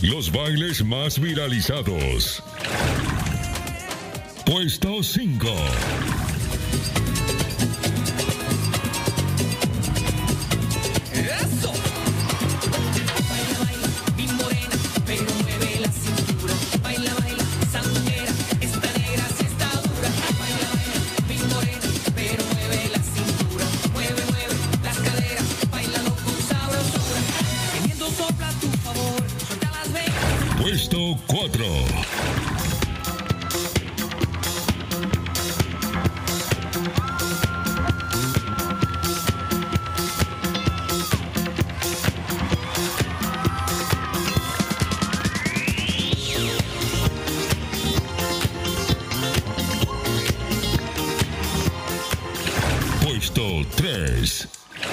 Los bailes más viralizados. Puesto 5. Puesto 4. Puesto 3.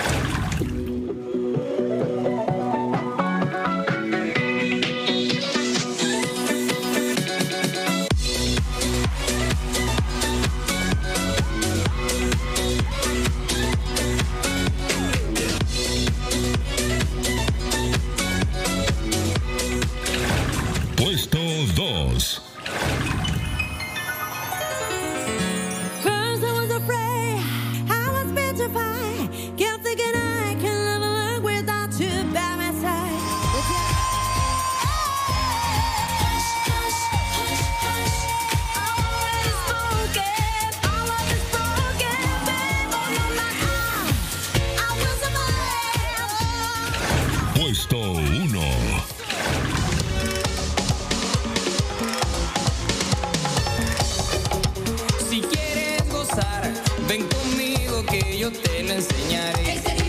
Puesto 2. First I was afraid, I was petrified. Kept thinking I can never live without you by my side. Hush, hush, hush, hush. All is spoken, all of is broken, babe. Oh, you're my heart, I will survive. Puesto 1. Si quieres gozar, ven conmigo que yo te lo enseñaré.